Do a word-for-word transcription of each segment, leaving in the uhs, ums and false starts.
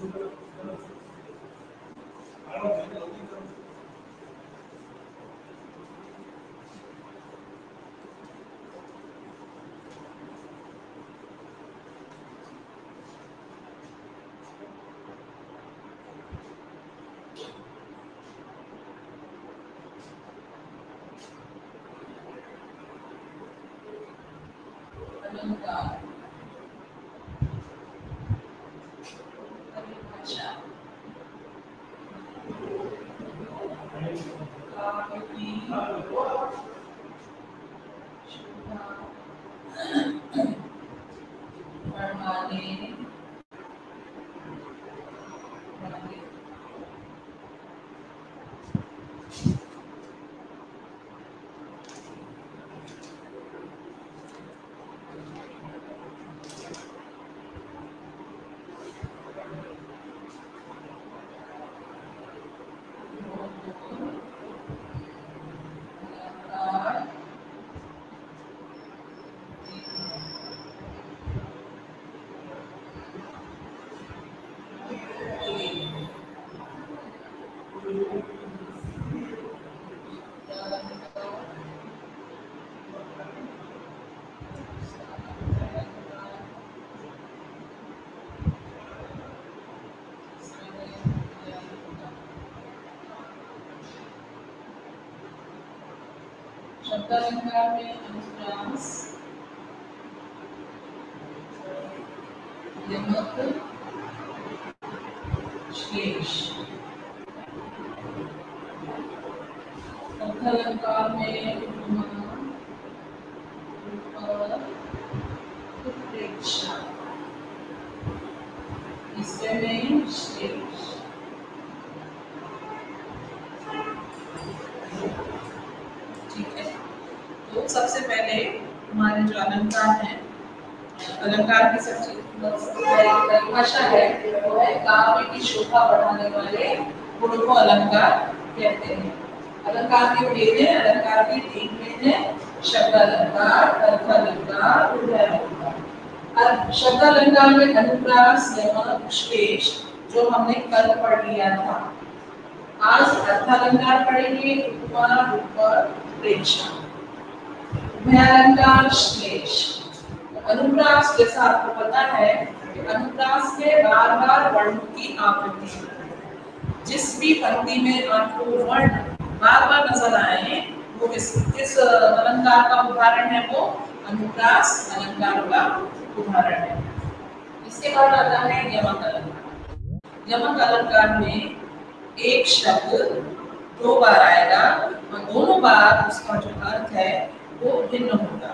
शब्दालंकार में अनुप्रास, यमक, श्लेष। शब्दालंकार में उपमा, रूपक, उत्प्रेक्षा। इसमें में श्लेष। तो सबसे पहले हमारे जो अलंकार हैं, अलंकार की सबसे परिभाषा है वो है काव्य की शोभा बढ़ाने वाले गुण को अलंकार कहते हैं। अलंकार के भेद हैं, अलंकार के तीन भेद हैं, शब्दालंकार, अर्थालंकार, उभयालंकार। शब्दालंकार में अनुप्रास, यमक, श्लेष जो हमने कल पढ़ लिया था। आज अर्थालंकार पढ़ेंगे, उपमा, रूपक, प्रेक्षा। उभयालंकार, श्लेष। अनुप्रास जैसा आपको पता है कि अनुप्रास में बार बार वर्ण की आवृत्ति होती है। जिस भी पंक्ति में आपको वर्ण बार बार नजर आए वो किस किस अलंकार का उदाहरण है? वो अनुप्रास अलंकार का उदाहरण है। इसके बाद आता है यमक अलंकार। यमक अलंकार में एक शब्द दो बार आएगा और दोनों बार उसका जो अर्थ है वो भिन्न होगा।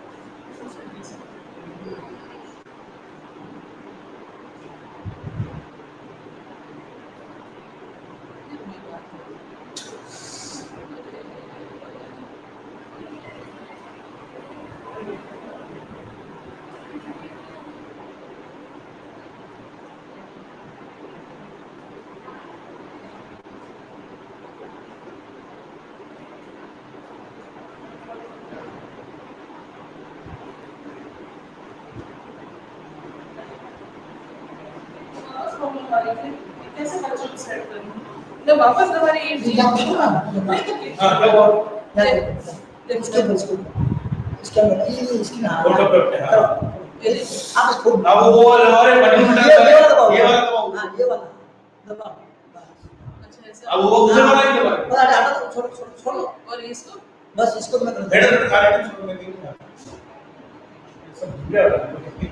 कैसे बच्चों को सेट करूं? तो वापस हमारी ये जी आप ना हां क्या इसके बच्चों इसके अंदर ये इसकी ना आप इसको अब वो और बटन उठा ये वाला दबाओ। हां ये वाला दबाओ। अच्छा ऐसे अब वो दूसरा वाला ये वाला बड़ा डाटा तो छोड़ छोड़ छोड़ो और इसको बस इसको मैं कर हेडर डायरेक्ट छोड़ देंगे सब भूल गया।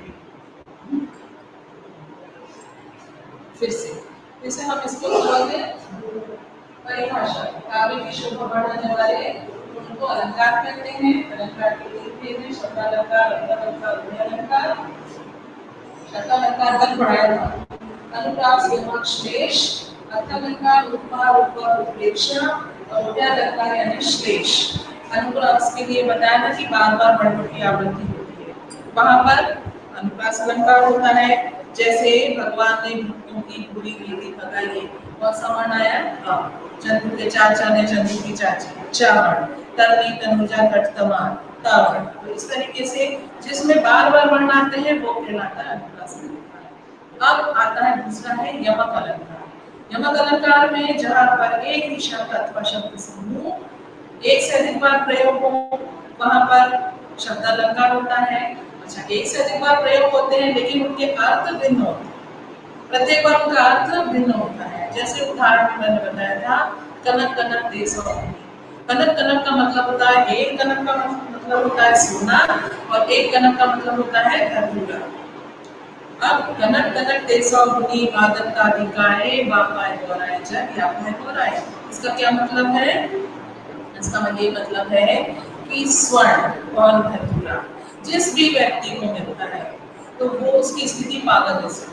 फिर से फिर से हम इसको बोलते हैं परिभाषा। काव्य की शोभा बढ़ाने वाले उनको अलंकार कहते हैं। अलंकार के तीन भेद हैं, शब्दालंकार, अर्थालंकार, उभयालंकार। शब्दालंकार कल पढ़ाया था। अनुप्रास, यमक, श्लेष। अर्थालंकार उपमा, रूपक, उत्प्रेक्षा और उभयालंकार यानी श्लेष। अनुप्रास के लिए बताया था कि बार बार वर्णों की आवृत्ति होती है। वहां पर अनुप्रास अलंकार होता है, जैसे भगवान ने भक्तों की पूरी रीति बताई। कौन सा वर्ण आया? चंद्र के चाचा ने चंद्र की चाची, चावण। तरनी, तनुजा, कटतमा, तावण। तो इस तरीके से जिसमें बार बार वर्ण आते हैं वो कहलाता है अनुप्रास अलंकार। अब आता है दूसरा है यमक अलंकार। यमक अलंकार में जहाँ पर एक ही शब्द अथवा शब्द समूह एक से अधिक बार प्रयोग हो वहां पर शब्द अलंकार होता है। अच्छा, एक से अधिक बार प्रयोग होते हैं लेकिन उनके अर्थ भिन्न होते हैं, प्रत्येक बार उनका अर्थ भिन्न होता है। जैसे उदाहरण में मैंने बताया था कनक कनक देसो। कनक कनक का मतलब होता है, एक कनक का मतलब होता है सोना और एक कनक का मतलब होता है धतूरा। अब कनक कनक देसो गुनी आदत आदिकाए बापाए दोराए जग यापाए दोराए, इसका क्या मतलब है? इसका ये मतलब है कि स्वर्ण और धतूरा जिस भी व्यक्ति को मिलता है तो वो उसकी स्थिति पागल जैसी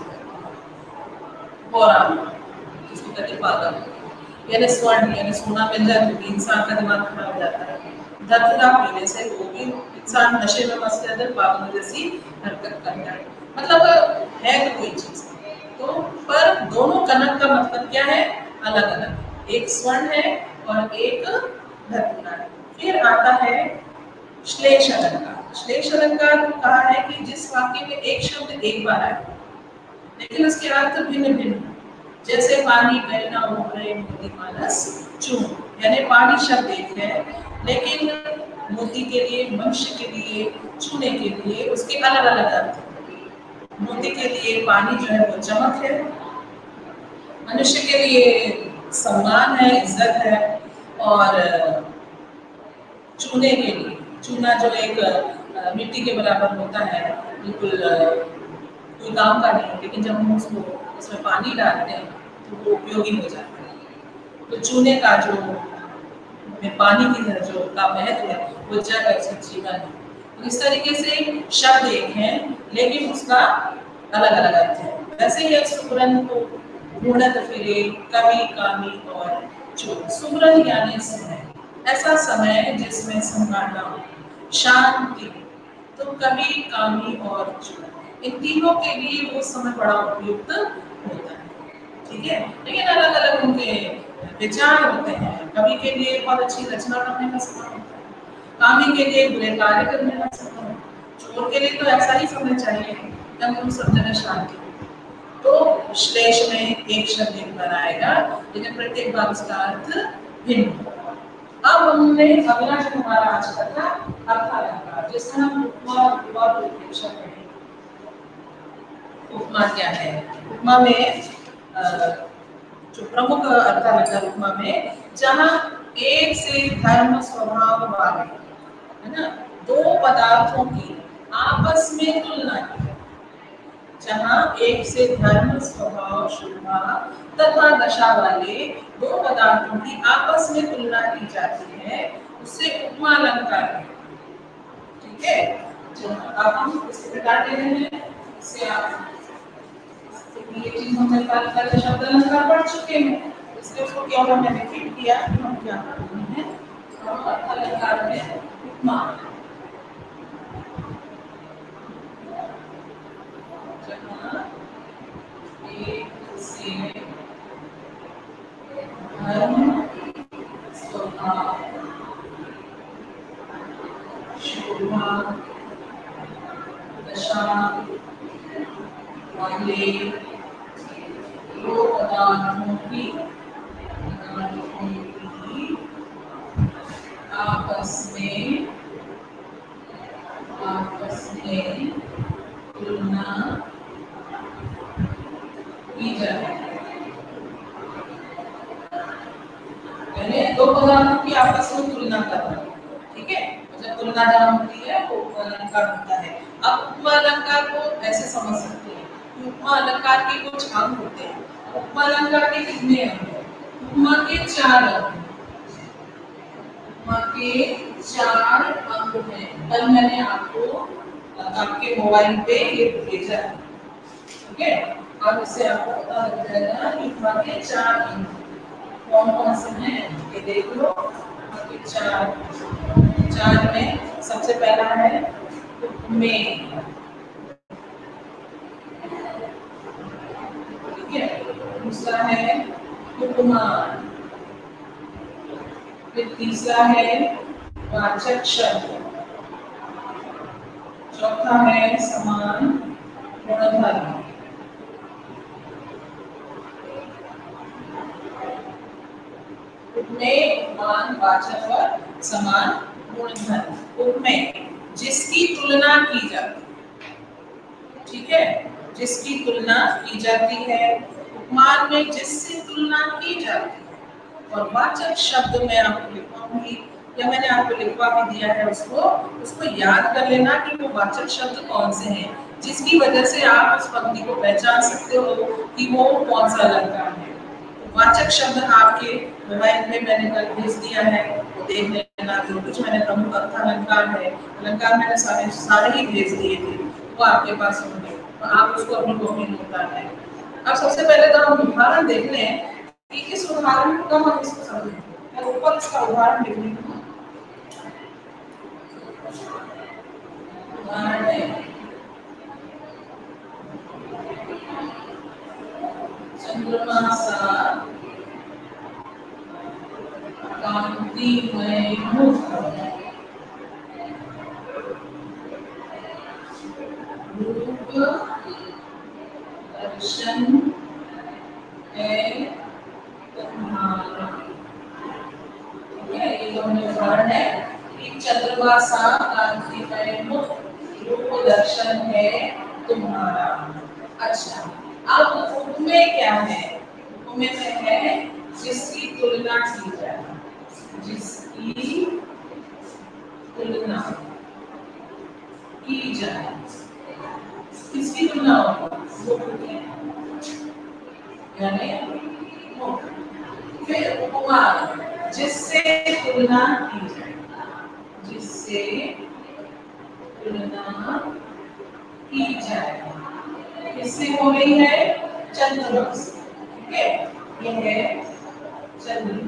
जिसको कहते हैं पागल, यानी स्वर्ण यानी सोना मिल जाए तो इंसान का दिमाग खराब हो जाता है। धतूरा पीने से वो भी इंसान नशे में मस्त रहकर पागल जैसी हरकत करता है। मतलब है तो कोई चीज तो, पर दोनों कनक का मतलब क्या है? अलग अलग, एक स्वर्ण है और एक धतूरा है। फिर आता है श्लेष अलंकार। श्लेष अलंकार कहा है कि जिस वाक्य में एक शब्द एक बार आए लेकिन उसके अर्थ भिन्न भिन्न, जैसे पानी बहना हो रहे मोती मानस चून, यानी पानी शब्द एक है लेकिन मोती के लिए, मनुष्य के लिए, चूने के लिए उसके अलग अलग अर्थ हैं। मोती के लिए पानी जो है वो चमक है, मनुष्य के लिए सम्मान है, इज्जत है, और चूने के लिए, चूना जो एक मिट्टी के बराबर होता है, बिल्कुल कोई काम का नहीं, लेकिन जब हम उसको उसमें पानी डालते हैं तो वो उपयोगी हो जाता है। तो चूने का जो में पानी की जो का महत्व है वो जग है, जीवन है। तो इस तरीके से शब्द एक है लेकिन उसका अलग अलग अर्थ है। वैसे ही सुमरन को घूर्णत फिरे कवि कामी और चोर। सुमरन यानी समय, ऐसा समय जिसमें संभालना हो, शांति, तो कवि कामी और चोर, इन तीनों के लिए वो समय बड़ा उपयुक्त होता है। ठीक है, लेकिन अलग अलग उनके विचार होते हैं। कवि के लिए बहुत अच्छी रचना करने का समय होता है, कामी के लिए बुरे कार्य करने का समय होता है, चोर के लिए तो ऐसा ही समय चाहिए जब हम सब जगह शांति। तो श्लेष में एक शब्द एक बार आएगा लेकिन प्रत्येक बार उसका अर्थ भिन्न। अब हमने अगला जो हमारा आज का था अर्थालंकार, जिसका हम उपमा और उत्प्रेक्षा करेंगे। उपमा क्या है? उपमा में जो प्रमुख अर्थालंकार उपमा में जहाँ एक से धर्म स्वभाव वाले, है ना, दो पदार्थों की आपस में तुलना की, जहाँ एक से धर्म स्वभाव शोभा तथा दशा वाले दो पदार्थों की आपस में तुलना की जाती है, उससे उपमा अलंकार है। ठीक है, अब हम इसे प्रकार दे रहे हैं, इससे आप ये चीज हमने कल कल शब्द अलंकार पढ़ चुके हैं, इसलिए उसको क्या हमने रिपीट किया कि हम क्या कर रहे हैं। हम अलंकार में उपमा, जहाँ एक से धर्म स्वभाव शोभा दशा वाले दो पदार्थों की आपस में आपस में तुलना की जाए। दो पदार्थों की आपस में तुलना करना, ठीक है, जब तुलना जहाँ होती है वो उपमा अलंकार होता है। अब उपमा अलंकार को ऐसे समझ सकते हैं कि उपमा अलंकार के कुछ अंग होते हैं। उपमा अलंकार के कितने अंग हैं? उपमा के चार अंग हैं। उपमा के चार अंग हैं। कल मैंने आपको आपके मोबाइल पे ये भेजा है, ठीक है, अब इससे आपको पता लग जाएगा कि उपमा के चार अंग कौन कौन से हैं, ये देख लो। चार चार में सबसे पहला है उपमेय, ठीक है, दूसरा है उपमान, फिर तीसरा है वाचक शब्द, चौथा है समान गुणधर्म, में उपमान वाचक और समान गुणधर्म। उपमेय जिसकी तुलना की जाती है, ठीक है, जिसकी तुलना की जाती है। उपमान में जिससे तुलना की जाती है। और वाचक शब्द में आपको लिखवाऊंगी या मैंने आपको लिखवा भी दिया है, उसको उसको याद कर लेना कि वो वाचक शब्द कौन से हैं, जिसकी वजह से आप उस पंक्ति को पहचान सकते हो कि वो कौन सा अलंकार है। तो वाचक शब्द आपके मोबाइल में मैंने कल भेज दिया है, वो देख लेना। जो कुछ मैंने प्रमुख अर्थ अलंकार है, अलंकार मैंने सारे सारे ही भेज दिए थे, वो आपके पास होंगे, तो आप उसको अपनी कॉपी में उतारना है। अब सबसे पहले तो हम उदाहरण देख लें कि इस उदाहरण को हम इसको समझें। मैं ऊपर इसका उदाहरण लिख रही हूँ। उदाहरण है चंद्रमा सा कांतिमय मुख, रूप दर्शन है तुम्हारा। ठीक है, ये हमने उदाहरण है कि चंद्रमा सा कांतिमय मुख, रूप दर्शन है तुम्हारा। अच्छा, अब उपमेय क्या है? उपमेय में है जिसकी तुलना की जाए, जिसकी तुलना की जाए। किसकी तुलना होगी? मुख की, यानी मुख। फिर उपमान जिससे तुलना की जाए, जिससे तुलना की जाए। किससे हो रही है? चंद्रमा से। ठीक है, ये है चंद्रमा।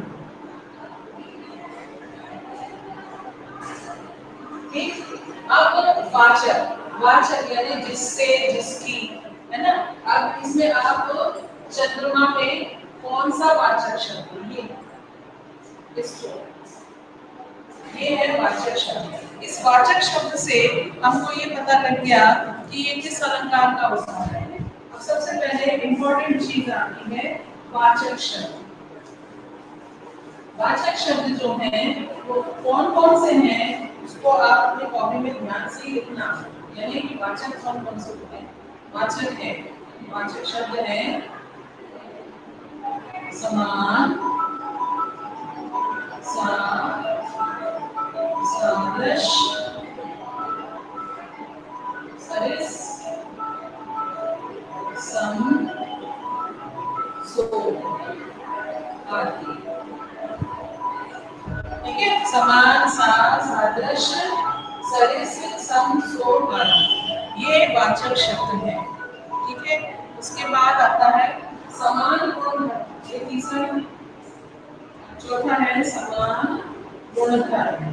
ठीक, अब वाचक, वाचक यानी जिससे, जिसकी, है ना। अब इसमें आप चंद्रमा में कौन सा वाचक शब्द, ये इसको, ये है वाचक शब्द। इस वाचक शब्द से हमको ये पता लग गया कि ये किस अलंकार का उदाहरण है। अब सबसे पहले इंपॉर्टेंट चीज आती है वाचक शब्द। वाचक शब्द जो हैं वो कौन कौन से हैं, उसको आप अपनी कॉपी में ध्यान से लिखना। यानी कि वाचक कौन कौन से होते हैं? वाचक है, वाचक शब्द है समान, सा, सदृश, सरिस, सम, सो आदि। ठीक है, समान, सा, सदृश, सरिस, सम, सो आदि, ये वाचक शब्द है। ठीक है, उसके बाद आता है समान गुणधर्म, ये तीसरा। चौथा है समान गुणधर्म,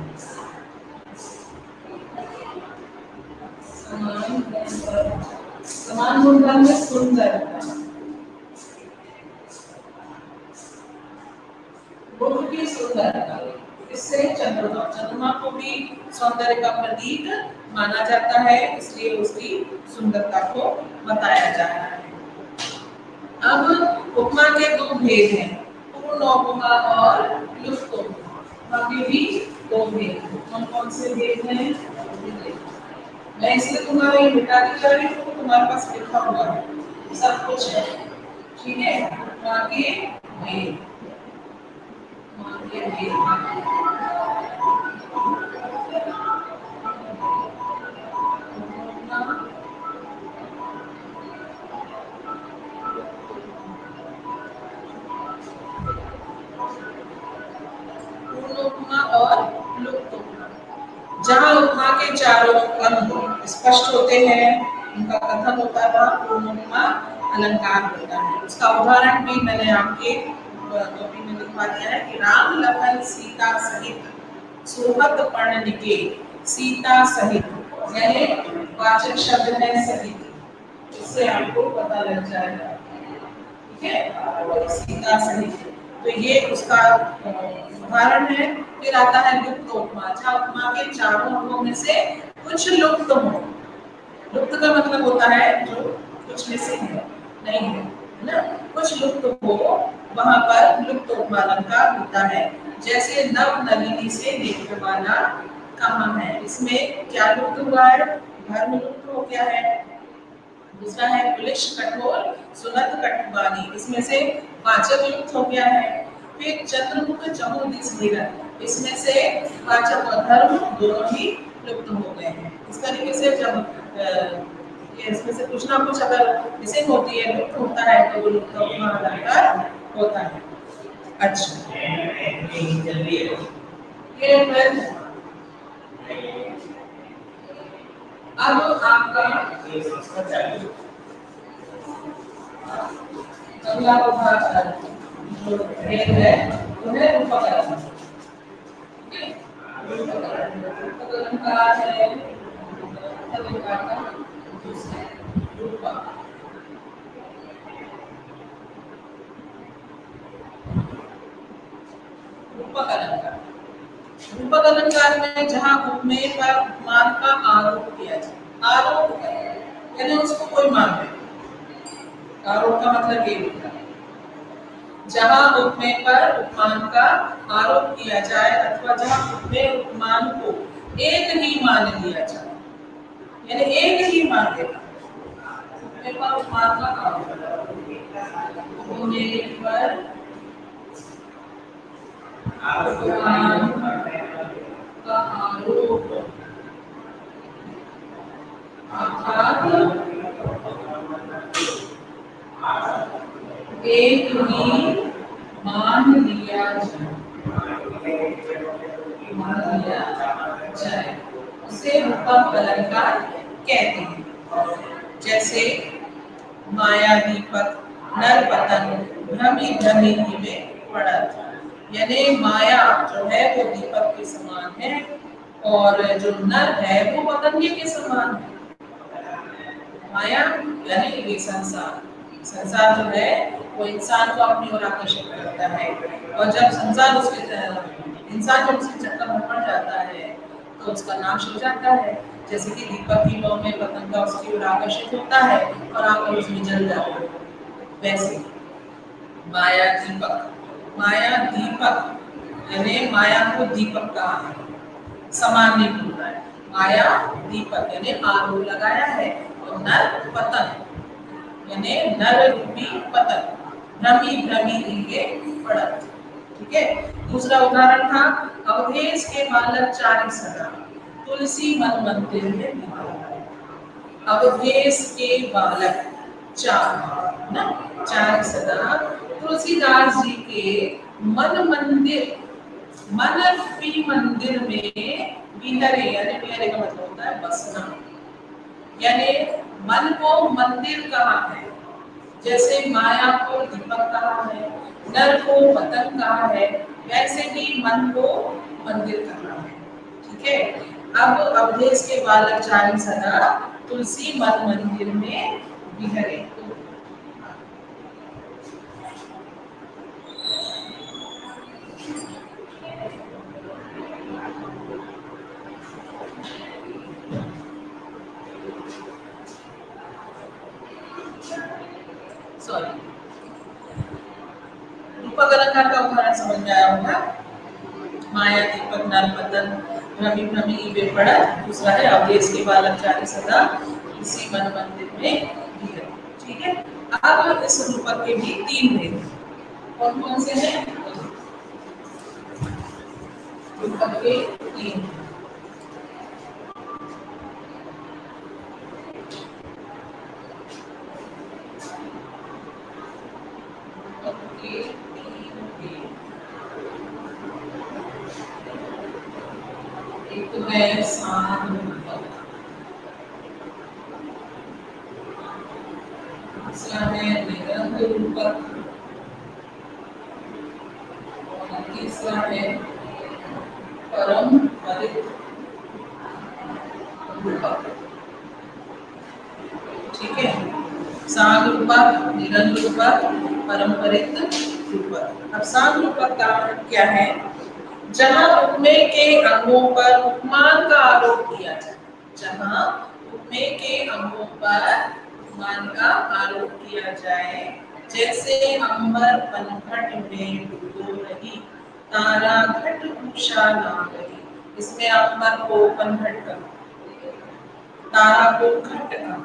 समान गुणधर्म, समान गुणधर्म में सुंदरता, मुख की सुंदरता। इससे चंद्रमा, चंद्रमा को भी सौंदर्य का प्रतीक माना जाता है, इसलिए उसकी सुंदरता को बताया जा रहा है। अब उपमा के दो भेद हैं, पूर्ण उपमा और लुप्त उपमा के भी दो भेद। कौन कौन से भेद हैं? मैं इसलिए तुम्हारा ये मिटा दी जा रही हूँ, तुम्हारे पास लिखा हुआ है सब कुछ है। ठीक है, उपमा के भेद, उपमा के भेद। उपमा और लुप्त उपमा। जहाँ उपमा के चारों अंग स्पष्ट होते हैं, उनका कथन होता है, वहाँ पूर्ण उपमा अलंकार होता है। उसका उदाहरण भी मैंने आपके कॉपी में लिखवा दिया है कि राम लखन सीता सहित सुहृद पर्णनिके, सीता सहित यानी वाचक शब्द है सहित, इससे आपको पता लग जाएगा। ठीक है, सीता सहित, तो ये उसका उदाहरण है। फिर आता है लुप्त उपमा, जहाँ उपमा के चारों अंगों में से कुछ लुप्त हो। लुप्त का मतलब होता है जो कुछ मिसिंग है, नहीं है, है ना। कुछ लुप्त हो, वहां पर लुप्त उपमा अलंकार होता है। जैसे नव नलिनी से नेत्र वाला कहाँ है। इसमें क्या लुप्त हुआ है? धर्म लुप्त हो गया है। दूसरा है पुलिश कठोर सुनत कटवानी, इसमें से वाचक लुप्त हो गया है। फिर चंद्रमुख चहुदिस निरत, इसमें से वाचक और धर्म दोनों ही लुप्त हो गए हैं। इस तरीके से जब ये इसमें से कुछ ना कुछ अगर मिसिंग होती है, लुप्त होता है, तो वो लुप्त अलंकार होता है। अच्छा, ये अब आपका अगला उदाहरण जो है वो है रूपकरण। रूपकरण का है अलंकार का दूसरा रूपक। रूपक अलंकार, रूपक अलंकार में जहाँ उपमेय पर उपमान का आरोप किया जाए, आरोप यानी उसको कोई मान ले, आरोप का मतलब ये होता है जहाँ उपमेय पर उपमान का आरोप किया जाए अथवा जहाँ उपमेय उपमान को एक ही मान लिया जाए, यानी एक ही मान लेगा। उपमेय पर उपमान का आरोप, उपमेय पर उपमान का आरोप अर्थात एक ही मान लिया जाए, मान लिया जाए उसे रूपक अलंकार कहते हैं। जैसे माया दीपक नर पतन भ्रमी भ्रमी में पड़त, यानी माया जो है वो दीपक के समान है और जो नर है वो पतंगे के समान है। माया यानी ये संसार, संसार जो है वो इंसान को अपनी ओर आकर्षित करता है और जब संसार उसके इंसान जब उसके चक्कर में पड़ जाता है तो उसका नाश हो जाता है। जैसे कि दीपक की लौ में पतंगा उसकी ओर आकर्षित होता है और आकर उसमें जल जाता है, वैसे माया दीपक, माया दीपक यानी माया को दीपक कहा है, समान नहीं बोलना है। माया दीपक यानी आरोप लगाया है और नर पतन यानी नर रूपी पतन, भ्रमी भ्रमी इनके पड़त। ठीक है। दूसरा उदाहरण था अवधेश के बालक चारि सदा तुलसी मन मंदिर में निवास। अवधेश के बालक चार ना चारि सदा तुलसीदास जी के मन मंदिर, मन रूपी मंदिर में विहरे, यानी विहरे का मतलब होता है बसना, यानी मन को मंदिर कहा है। जैसे माया को दीपक कहा है, नर को पतन कहा है, वैसे ही मन को मंदिर कहा है। ठीक है। अब अवधेश के बालक चारि सदा तुलसी मन मंदिर में विहरे। सॉरी, रूपक अलंकार का उदाहरण समझ में आया होगा। माया दीपक नर पतन भ्रमी भ्रमी वे पड़त। दूसरा है अवधेश के बालक चारि सदा इसी मन मंदिर में विहरे। ठीक है। अब इस रूपक के भी तीन भेद, कौन कौन से हैं? रूपक के तीन, एक तो है साध रूपक, दूसरा है निरंतर रूपक और तीसरा है परम्परित रूपक। ठीक है। साध रूपक, निरंतर रूपक, परम्परित रूपक। अब साध रूपक का क्या है? जहाँ उपमेय के अंगों पर उपमान का आरोप किया जाए, जहाँ उपमेय के अंगों पर उपमान का आरोप किया जाए, जैसे अंबर पनघट में डूबो रही तारा घट उषा नागरी, इसमें अमर को पनघट का, तारा को घट का,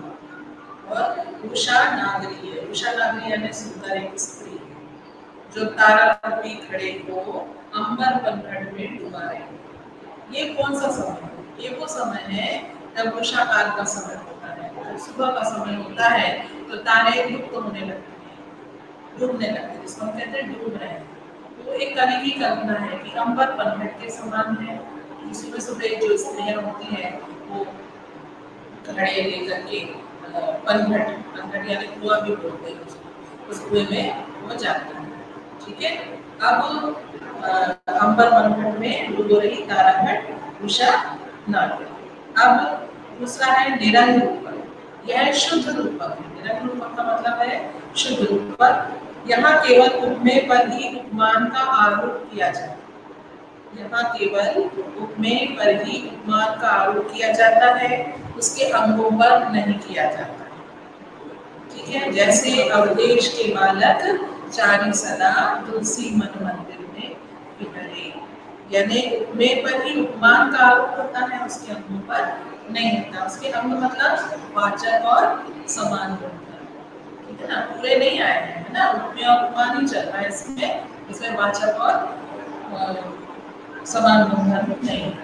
और उषा नागरी है। उषा नागरी यानी सुंदर एक स्त्री जो तारा रूपी घड़े को अंबर पनघट में डुबा रही। ये कौन सा समय है? ये वो समय है जब उषा काल का समय होता है, तो सुबह का समय होता है, तो तारे लुप्त होने लगते हैं, डूबने लगते हैं, जिसको हम कहते हैं डूब रहे हैं। तो एक कवि की कल्पना है कि अंबर पनघट के समान है। सुबह सुबह जो स्त्रियां होती हैं वो घड़े लेकर के पनघट, पनघट यानी कुआं भी बोलते हैं उसको, उस कुएं में वो जाती है। ठीक है, अब अंबर पनघट में डूब रही तारा घट उषा नागरी। अब दूसरा है निरंग रूपक, यह शुद्ध रूपक है। निरंग रूपक का मतलब है शुद्ध रूपक। यहाँ केवल उपमेय पर ही उपमान का आरोप किया जाता है। यहाँ केवल उपमेय पर ही उपमान का आरोप किया जाता है, उसके अंगों पर नहीं किया जाता है। ठीक है, जैसे अवधेश के बालक चारी सदा तुलसी मन मंदिर में बिखरे, यानी उपमेय पर ही उपमान का आरोप होता है, उसके अंगों पर नहीं होता। उसके अंग मतलब वाचक और समान होता है, ठीक है ना, पूरे नहीं आए हैं, है ना, उपमेय और उपमान ही चल रहा है इसमें, इसमें वाचक और समान बंधन नहीं है।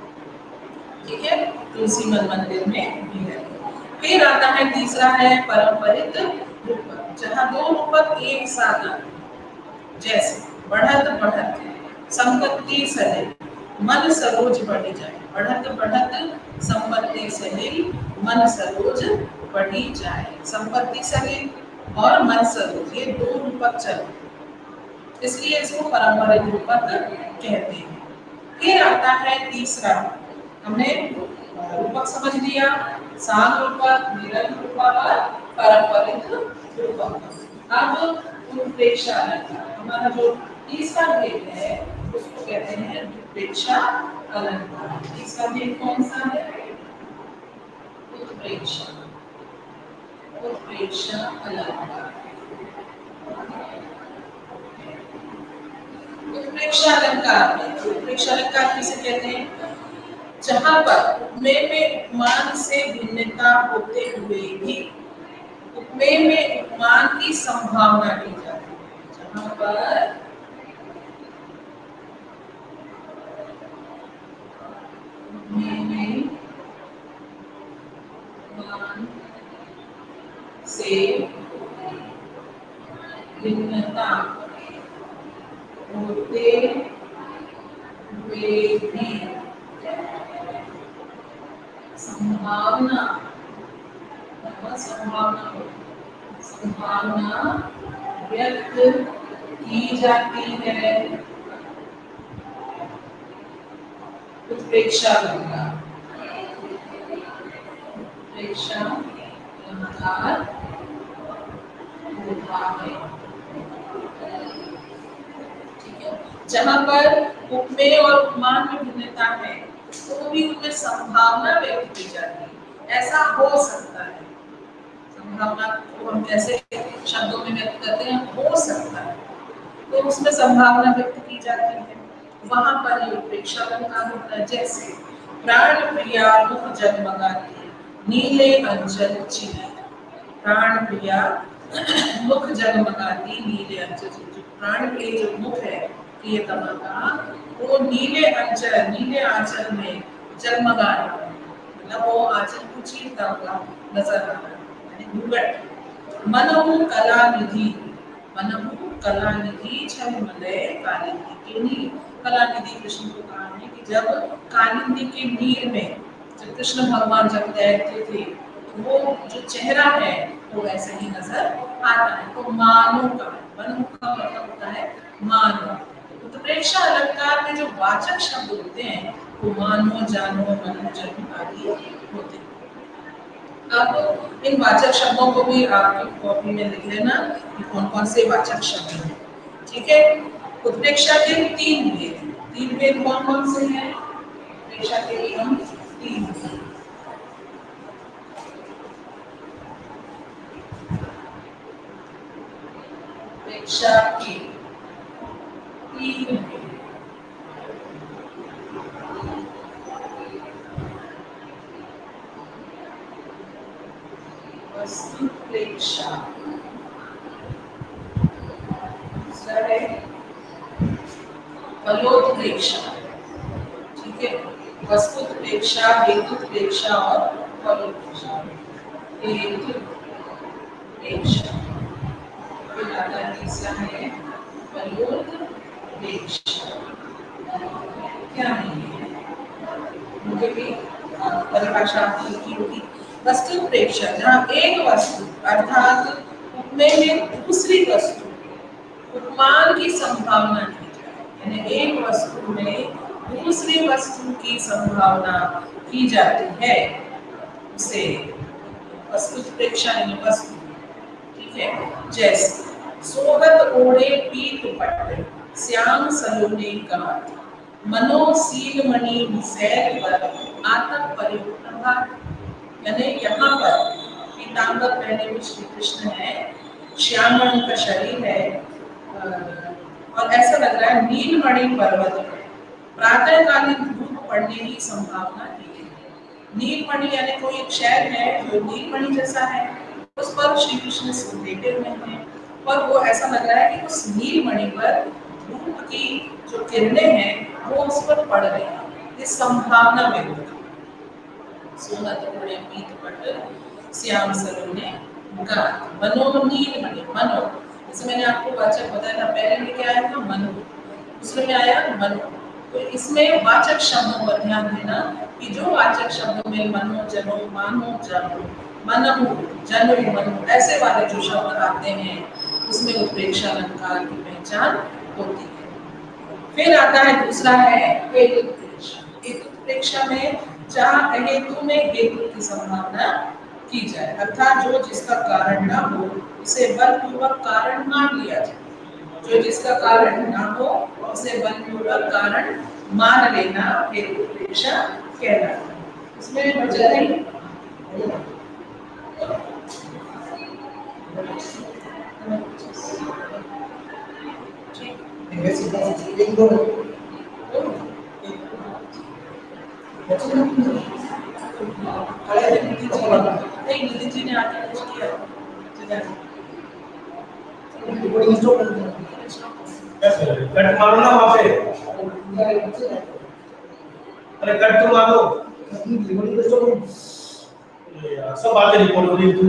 ठीक है, तुलसी मन मंदिर में भी है। फिर आता है तीसरा है परंपरित रूपक, जहाँ दो रूपक एक साथ आते, जैसे बढ़त बढ़त संपत्ति सलिल मन सरोज बढ़ी जाए। बढ़त बढ़त संपत्ति सलिल मन सरोज बढ़ी जाए। संपत्ति सलिल और मन सरोज ये दो रूपक चलते, इसलिए इसको परंपरित रूपक कहते हैं। फिर आता है तीसरा, हमने रूपक समझ लिया, साम रूपक, निरंग रूपक और पारंपरिक रूपक। अब उत्प्रेक्षा अलंकार, हमारा जो तीसरा भेद है उसको कहते हैं उत्प्रेक्षा अलंकार। तीसरा भेद कौन सा है? उत्प्रेक्षा, उत्प्रेक्षा अलंकार। उत्प्रेक्षा अलंकार में, उत्प्रेक्षा अलंकार किसे कहते हैं? जहां पर उपमेय में उपमान से भिन्नता होते हुए भी उपमेय में उपमान की संभावना की जाती है। जहां पर उपमेय में उपमान से भिन्नता होते हुए भी संभावना संभावना संभावना व्यक्त की जाती है। उत्प्रेक्षा अलंकार, उत्प्रेक्षा अलंकार होता है, ठीक है, जहां पर उपमेय और उपमान में भिन्नता है तो भी उनमें संभावना व्यक्त की जाती है। ऐसा हो सकता है, संभावना को हम कैसे शब्दों में व्यक्त करते हैं? हो सकता है, तो उसमें संभावना व्यक्त की जाती है, वहां पर ये उत्प्रेक्षा अलंकार होता है। जैसे प्राण प्रिया मुख जगमगाती नीले अंचल चिन्ह, प्राण प्रिया मुख जगमगाती नीले अंचल चिन्ह, प्राण प्रिय जो मुख है प्रियतमा का, वो नीले अंचल, नीले आंचल में जगमगा रहा है, मतलब वो आंचल को चीरता हुआ नजर आ रहा है, यानी घूंघट। मनहु कला निधि, मनहु कला निधि छलमलय कालिंदी के नीर, कला निधि कृष्ण को कहा है कि जब कालिंदी के नीर में जब कृष्ण भगवान जब तैरते थे तो वो जो चेहरा है वो ऐसे ही नजर आता है। तो मानो का, मनो का मतलब होता है मानो। उत्प्रेक्षा अलंकार में जो वाचक शब्द होते हैं वो मानो, जानो, मनो, जनो आदि होते हैं। अब इन वाचक शब्दों को भी आपकी कॉपी में लिख लेना कि कौन कौन से वाचक शब्द हैं, ठीक है। उत्प्रेक्षा के तीन भेद, तीन भेद कौन कौन से हैं? उत्प्रेक्षा के नियम तीन हैं। उत्प्रेक्षा के तीन भेद, वस्तुत्प्रेक्षा, दूसरा है फलोत्प्रेक्षा। ठीक है, वस्तुत्प्रेक्षा, हेतुत्प्रेक्षा और फलोत्प्रेक्षा। हेतुत्प्रेक्षा फिर आता है तीसरा है फलोत्प्रेक्षा। क्या है मुझे भी परिभाषा लिखी होगी। वस्तुत्प्रेक्षा जहाँ एक वस्तु अर्थात उपमेय में दूसरी वस्तु उपमान की संभावना की जाए, यानी एक वस्तु में दूसरी वस्तु की संभावना की जाती है, उसे वस्तुत्प्रेक्षा यानी वस्तु। ठीक है, जैसे सोहत ओढ़े पीत पट श्याम सलोने गात मनोशील मणि सैल पर आतप परिप्रभा। यानी यहाँ पर पीतांबर पहने हुए श्री कृष्ण है, श्यामण का शरीर है और ऐसा लग रहा है नीलमणि पर्वत पर प्रातःकालीन धूप पड़ने की संभावना की है। नीलमणि यानी कोई एक शहर है जो नीलमणि जैसा है, उस पर श्री कृष्ण लेटे हुए हैं और वो ऐसा लग रहा है कि उस नीलमणि पर धूप की जो किरणें हैं वो उस पर पड़ रही हैं, इस संभावना में होती है। सोहत ओढ़े पीत पट श्याम सलोने गात मनो नीलमणि। मनो जैसे मैंने आपको वाचक बताया था, पहले में क्या आया था मनो, दूसरे में आया मनो। तो इसमें वाचक शब्दों पर ध्यान देना कि जो वाचक शब्दों में मनो, जनो, मानो, जनो, मनहु, जनो, मनो ऐसे वाले जो शब्द आते हैं उसमें उत्प्रेक्षा अलंकार की पहचान होती है। फिर आता है दूसरा है हेतुत्प्रेक्षा। हेतुत्प्रेक्षा में जहाँ हेतु में हेतु की संभावना की जाए, अर्थात जो जिसका कारण ना हो उसे बलपूर्वक कारण मान लिया जाए। जो जिसका कारण ना हो उसे बलपूर्वक कारण मान लेना हेतुत्प्रेक्षा कहलाता है। इसमें बचा नहीं नहीं, नितिन जी ने आगे कुछ किया कट मारो ना वहाँ पे, अरे कट तो मारो, सब बातें रिकॉर्ड हो रही तुम।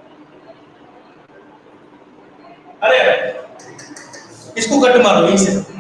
अरे इसको कट मारो यहीं से।